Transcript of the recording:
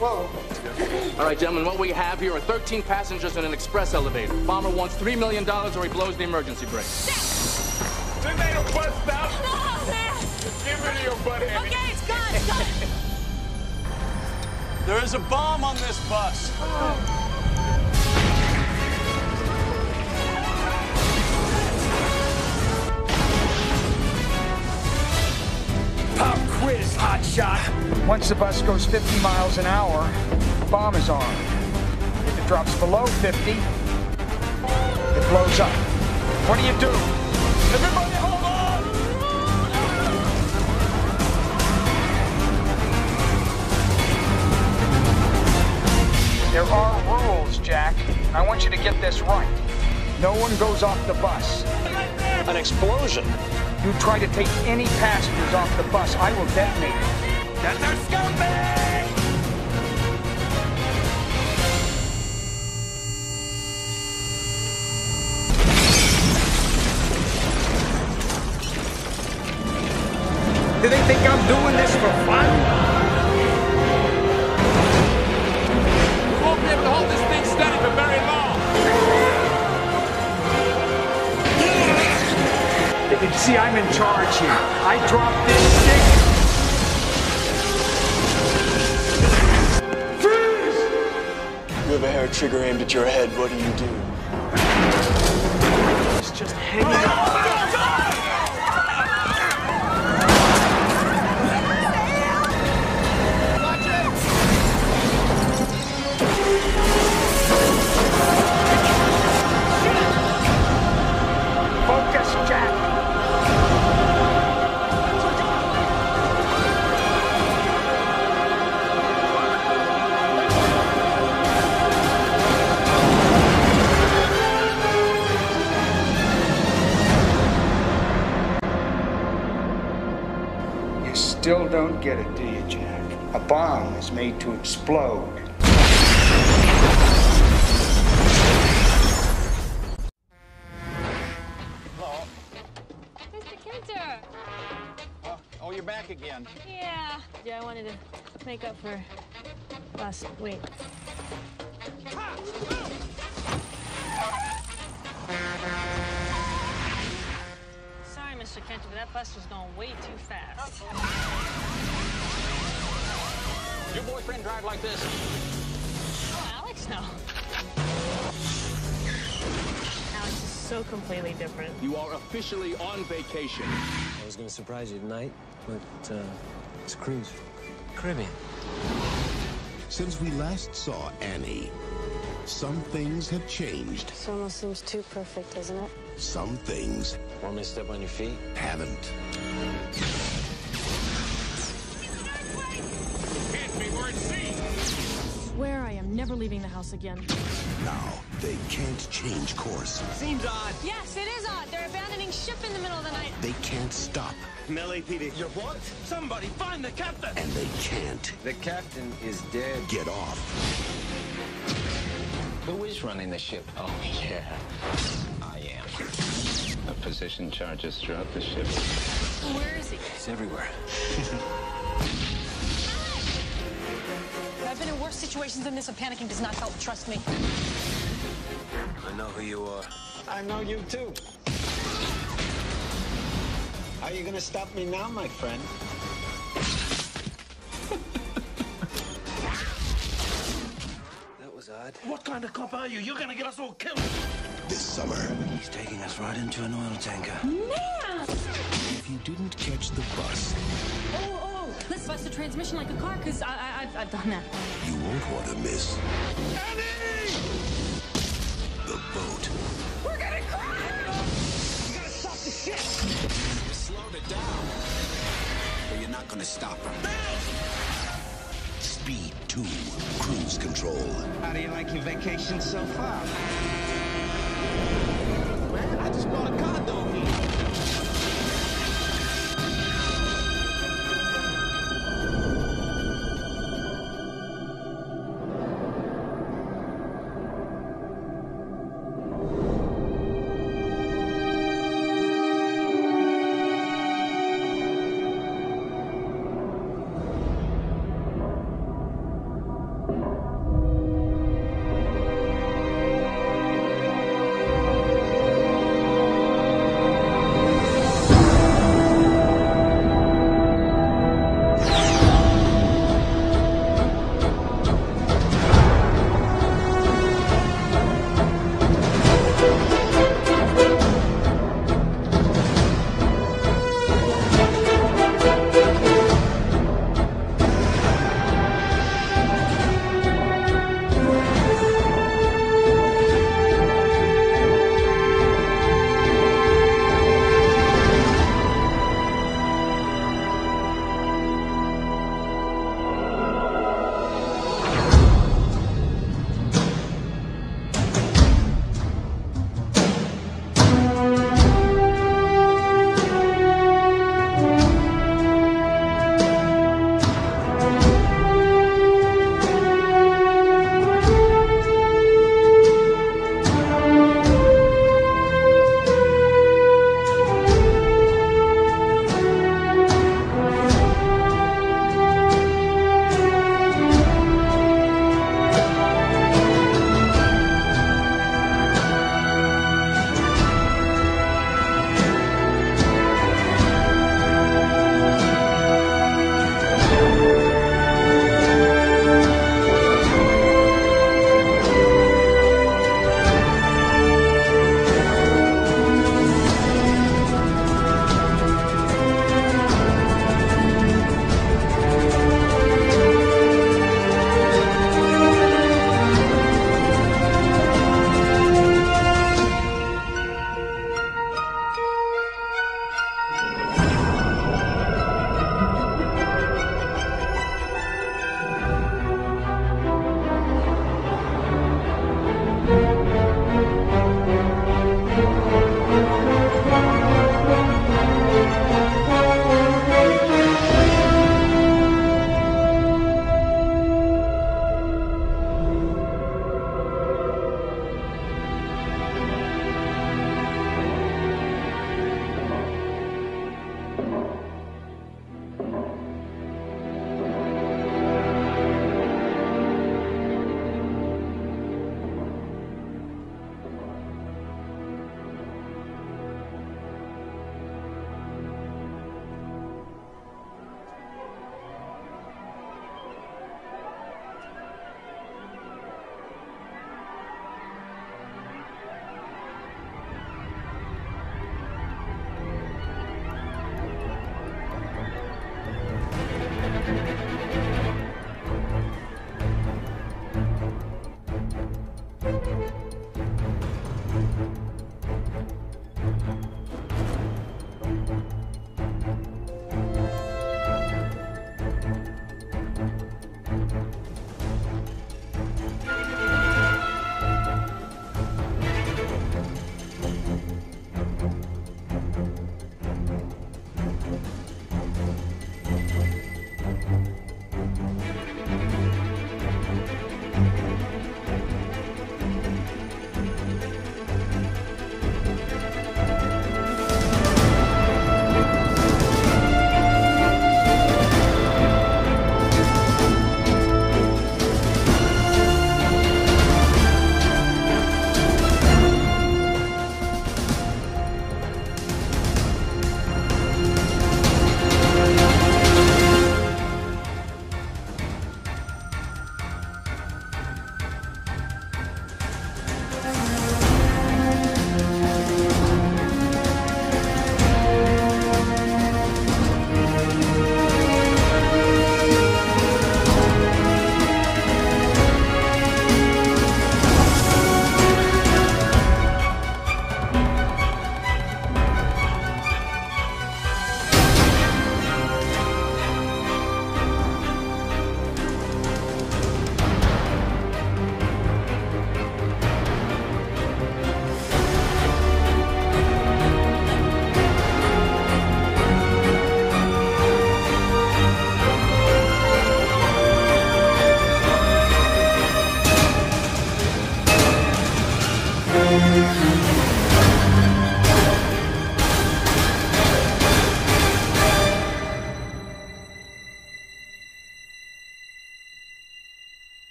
Whoa. All right, gentlemen, what we have here are 13 passengers in an express elevator. Bomber wants $3 million or he blows the emergency brake. This ain't a bus stop. No, man. Get rid of your butt, Andy. Okay, it's gone, it's gone. There is a bomb on this bus. Pop quiz, hotshot. Once the bus goes 50 miles an hour, the bomb is armed. If it drops below 50, it blows up. What do you do? Everybody hold on! There are rules, Jack. I want you to get this right. No one goes off the bus. An explosion. You try to take any passengers off the bus, I will detonate it. That's our scumbag! Do they think I'm doing this for fun? We won't be able to hold this thing steady for very long. You can see I'm in charge here. I dropped this stick. Freeze! You have a hair trigger aimed at your head. What do you do? It's just hanging up. Focus, Jack. You still don't get it, do you, Jack? A bomb is made to explode. Hello. Mr. Kinter. Oh, you're back again. Yeah, I wanted to make up for last week. Sorry, Mr. Kinter, but that bus was going way too fast. Your boyfriend drive like this? Oh, Alex, no. Alex is so completely different. You are officially on vacation. I was going to surprise you tonight, but it's a cruise. Caribbean. Since we last saw Annie, some things have changed. This almost seems too perfect, doesn't it? Some things Want me to step on your feet? haven't. Can't be where it's seen. Swear I am never leaving the house again. Now, they can't change course. Seems odd. Yes, it is odd. They're abandoning ship in the middle of the night. They can't stop. LAPD. Your what? Somebody find the captain. And they can't The captain is dead. get off. Who is running the ship? Oh, yeah. I am. A position charges throughout the ship. Where is he? He's everywhere. I've been in worse situations than this, and panicking does not help. Trust me. I know who you are. I know you too. Are you gonna stop me now, my friend? That was odd. What kind of cop are you? You're gonna get us all killed. This summer, He's taking us right into an oil tanker. Man! if you didn't catch the bus, Oh, let's bust the transmission like a car, because I've done that. you won't want to miss Annie! the boat. We're getting crushed! You gotta stop the ship! You slowed it down, but you're not going to stop her. Speed 2, cruise control. How do you like your vacation so far? Man, I just bought a car